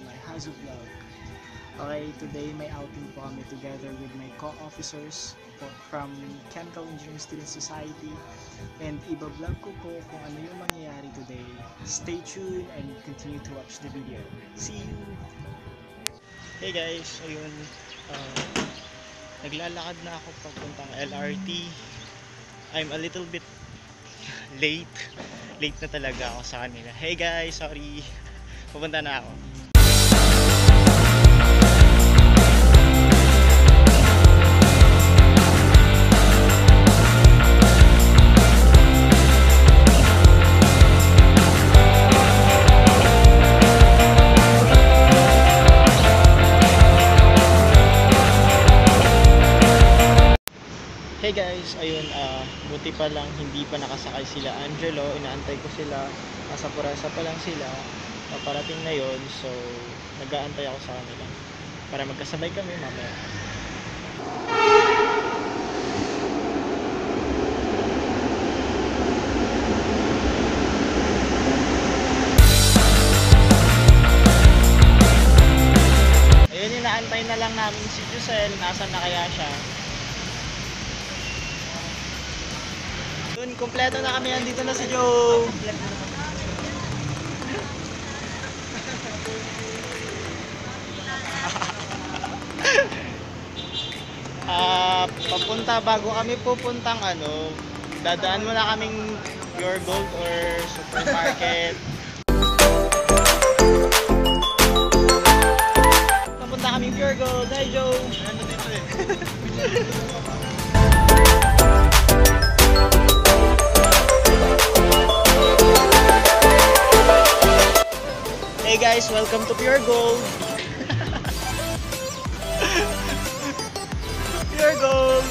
my Hazu vlog. Okay, today may outing po kami together with my co-officers from Chemical Engineering Student Society, and iba-vlog ko po kung ano yung mangyayari today. Stay tuned and continue to watch the video. See you! Hey guys, ayun, naglalakad na ako papuntang LRT. I'm a little bit late na talaga ako sa kanila. Hey guys, sorry, pupunta na ako. Hey guys, ayun, buti pa lang hindi pa nakasakay sila Angelo, inaantay ko sila, nasa Purasa pa lang sila, paparating na yon, so nag-aantay ako sa kanila para magkasabay kami mamaya. Ayun, inaantay na lang namin si Giselle, nasan na kaya siya? Kompleto na kami, andito na si Joe. Papunta, bago kami pupuntang dadaan muna kaming Pure Gold or supermarket. Papunta kaming Pure Gold. Hi Joe. Ano dito eh? Hey guys, welcome to Pure Gold. Pure Gold.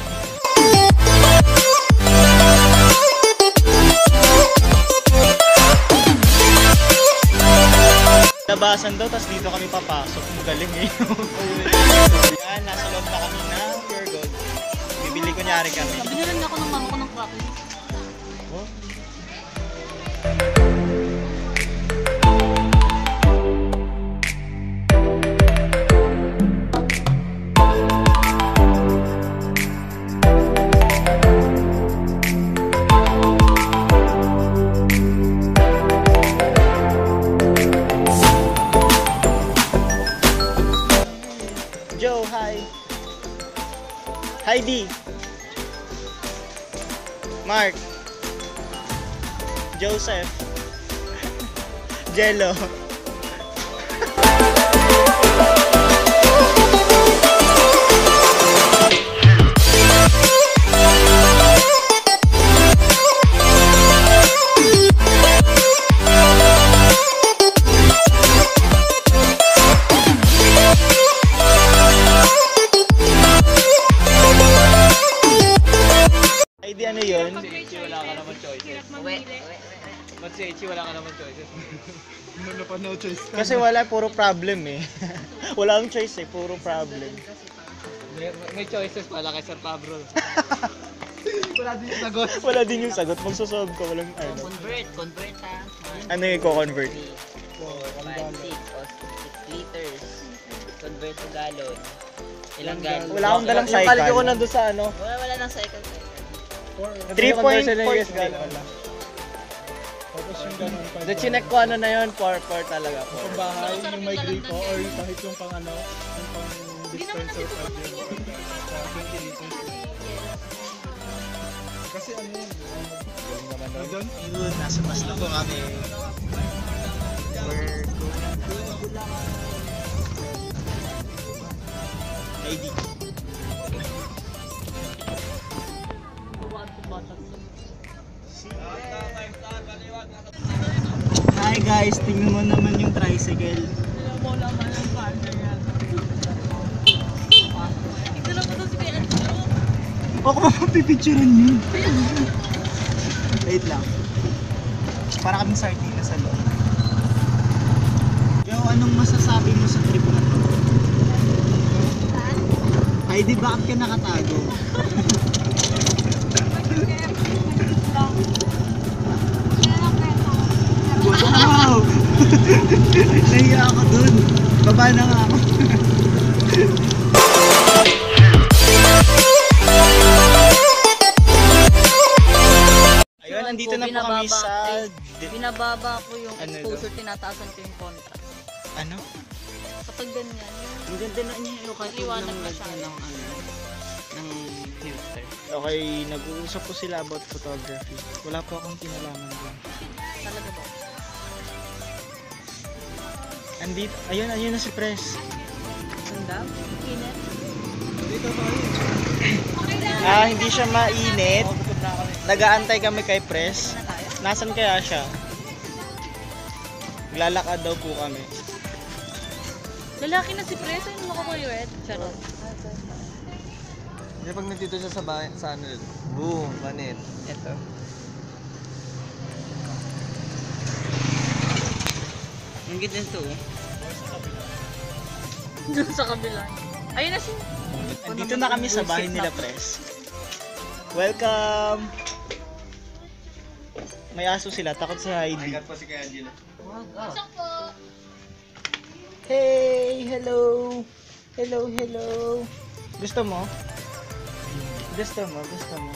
Labasan daw, tas dito kami papasok. Magaling eh. Yan, nasa loob na kami ng Pure Gold. Bibili kunyari kami. Sabi na rin ako ng mama ko ng broccoli. Oh? Joe, hi. Heidi. Mark. Joseph. Jello. Heidi, ano yun? Mag-CHE, wala ka naman choices. Mag-CHE, wala ka naman choices. Wala pa no choice. Kasi wala, puro problem eh. Wala akong choice eh, puro problem. May choices pala kay Sir Pablo. Wala din yung sagot. Wala din yung sagot. Magsosolve ka, walang Convert ha. Ano yung i-convert? 5, 6 o 6 liters. Convert to gallon. Ilang gallon? Wala akong dalang cycle. Yung kalito ko nandun sa ano. Wala nang cycle. 3.4 Tapos yung ganun pa. The chinek ko ano na yun, 4 talaga. Yung bahay, yung may gripo, or kahit yung pang yung pang dispenser pa yun. Sa 20 liters. Kasi ano yun? Doon? Yun, nasa bus na po kami. We're going to Bulacan. Heidi. Hi guys, tingnan mo naman yung tricycle. Ito lang po si Kuya Angelo. Ako mapapipicturean yun. Wait lang. Para kaming sardina sa loob. Yo, anong masasabi mo sa trip na to? Heidi, bakit ka nakatago? Wow! Nahiya ako dun. Baba na nga ako. Ayun, nandito na po kami sa... Binababa ko yung Ano exposure, tinataasan ko yung contrast. Ano? Kapag ganyan, Ang ganda na niya yung kahit Liwanag ng masyado. ng ng filter. Okay, nag-uusap po sila about photography. Wala po akong kinalaman doon. talaga ba? Andito, ayun na si Pres. Sanda? Init? Hindi siya mainit. Nag-aantay kami kay Pres. Nasaan kaya siya? Lalakad daw po kami. Lalaki na si Presa, yung nakakuyuet. Charot. Hindi pag nandito siya sa bahay, sa ano, boom, manit. Ito. Ang ganda nito. Doon sa kabila. Ayun na siya. Andito na kami sa bahay nila, Pres. Welcome! May aso sila, takot si Heidi. po si Kuya Angelo. Hey! Hello! Hello, hello! Gusto mo? Gusto mo? Gusto mo?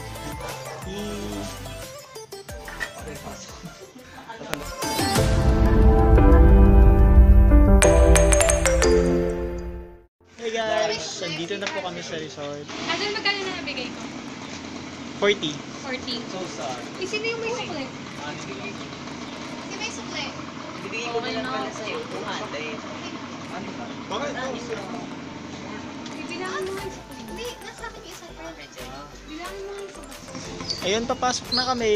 Hey guys! Andito na po kami sa resort. Ano magkano na nabigay ko? 40. 40. So sad. Sino yung may sukle? Sino may sukle? Bibigay ko na lang pala sa'yo, 200. Bakit? Bibilangin mo yung sukle. Hindi, nasa akin yung isa pa. Bilangin mo yung sukle. Ayun, papasok na kami.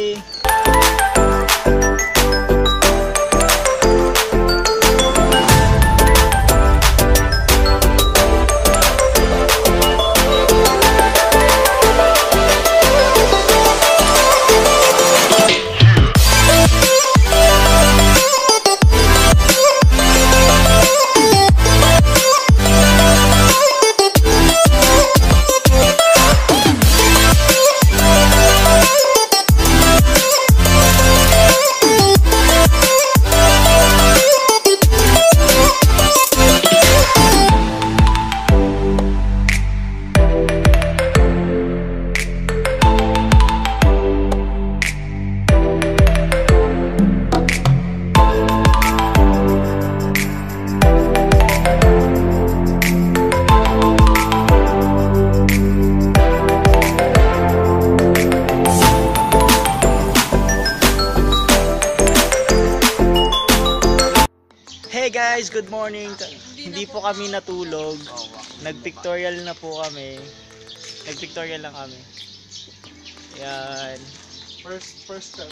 Hey guys, good morning. Hindi po kami natulog. Nag-pictorial na po kami. Nag-pictorial lang kami. Yan. First step.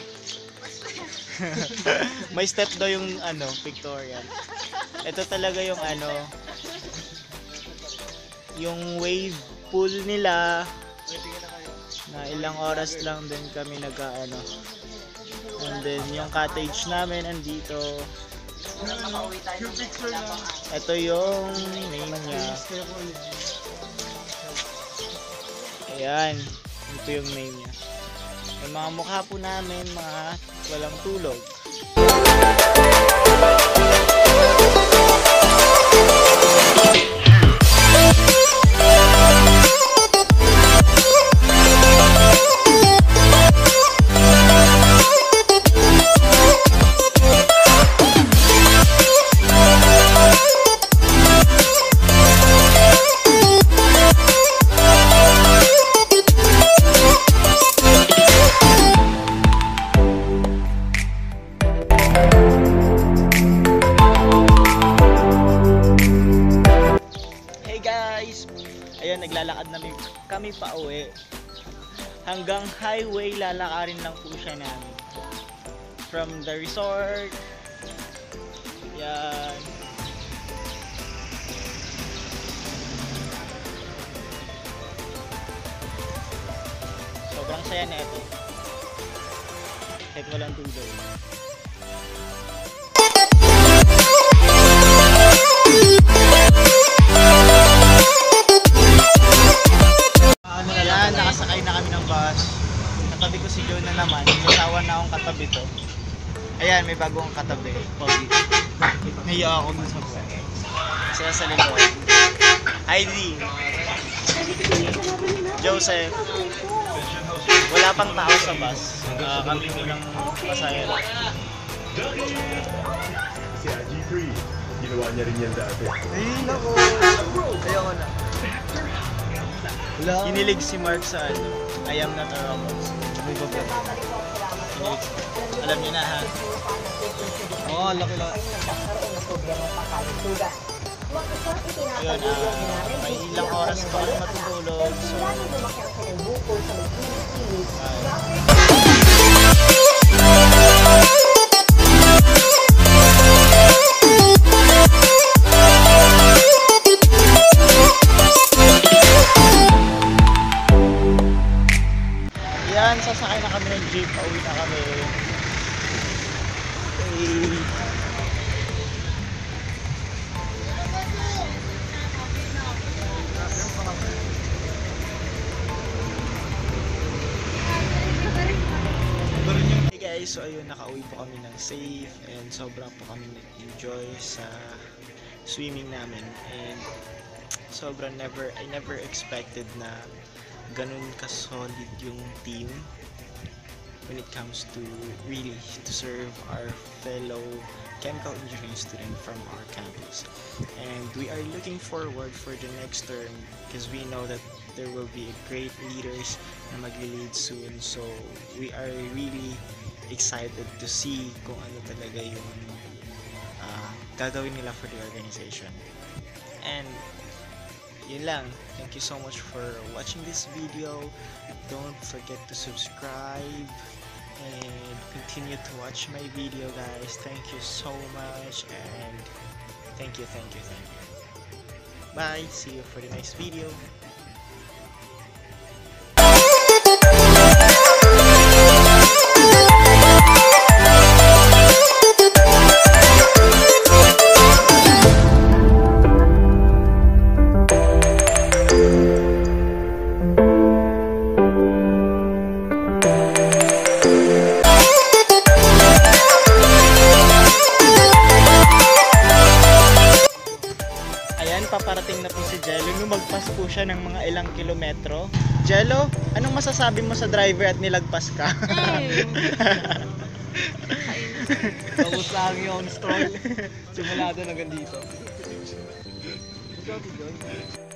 May step daw yung pictorial. Ito talaga yung yung wave pool nila. Na ilang oras lang din kami And then yung cottage namin andito. Ito yung name niya. Ayan. Ito yung name niya. Yung mga mukha po namin, mga walang tulog. Ayan, naglalakad na kami pa uwi. Hanggang highway lalakarin lang po siya namin. From the resort. Yan. Sobrang saya na ito. Kahit walang tulog. Nakasakay na kami ng bus. Katabi ko si Joe na naman. Nasawa na akong katabi to. Ayan, may bagong katabi. Pogi. Nahiya ako dun sa buwan. Sila sa likod. ID. Joseph. Wala pang tao sa bus. Kami lang pasahero. Si AG3, ginawa niya rin yan dati. Ay, nako. Ayoko na. Kinilig si Mark sa ano, I am not a robot. Kinilig. Alam niyo na ha. Oo, laki lang. Ayun, may ilang oras pa kami matutulog. So, yan, sasakay na kami ng jeep. Pauwi na kami. Okay. Hey guys, so ayun, nakauwi po kami ng safe and sobrang po kami nag-enjoy sa swimming namin and sobrang I never expected na ganun ka-solid yung team when it comes to really to serve our fellow chemical engineering student from our campus. And we are looking forward for the next term because we know that there will be great leaders na magli-lead soon. So we are really excited to see kung ano talaga yung gagawin nila for the organization. And yun lang. Thank you so much for watching this video. Don't forget to subscribe and continue to watch my video, guys. Thank you so much and thank you. Bye. See you for the next video. Paparating na po si Jello. Lumagpas po siya ng mga ilang kilometro. Jello, anong masasabi mo sa driver at nilagpas ka? Tapos lang yung stroll. Simula doon hanggang dito.